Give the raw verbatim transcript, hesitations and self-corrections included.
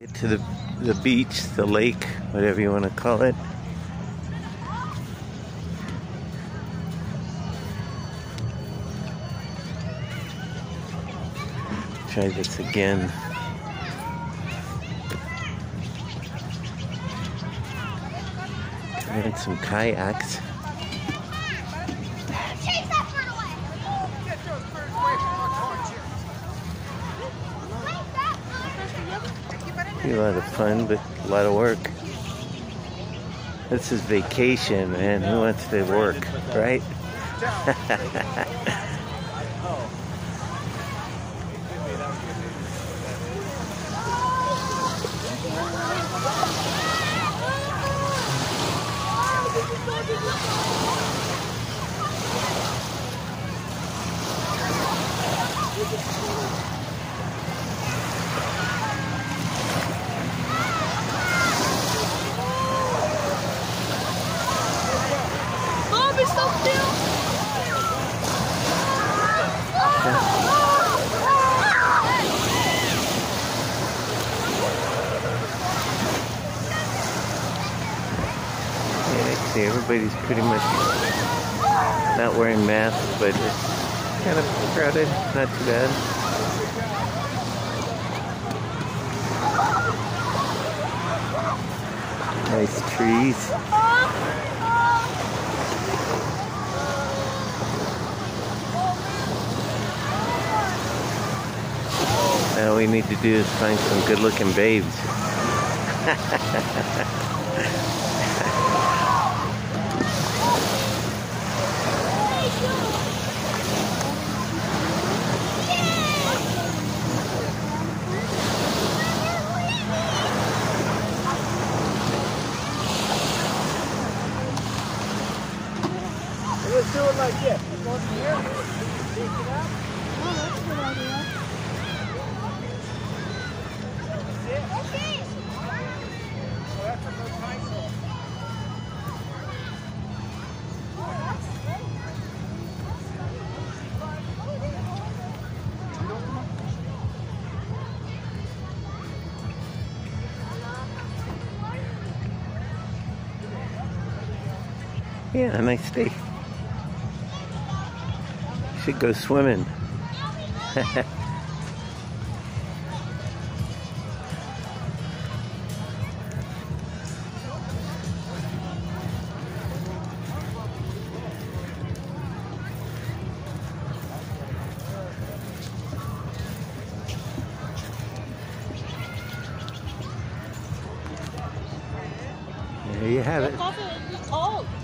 To the the beach, the lake, whatever you want to call it. Try this again. And some kayaks. Be a lot of fun, but a lot of work. This is vacation, man. Who wants to work, right? See, everybody's pretty much not wearing masks, but it's kind of crowded, not too bad. Nice trees. Now all we need to do is find some good-looking babes. Let's do it like this. Let's go from here. Take it up. Oh, that's a good idea. That's it. Okay. So that's a good nice one. Yeah, a nice day. Should go swimming. There you have it. I thought it was cold.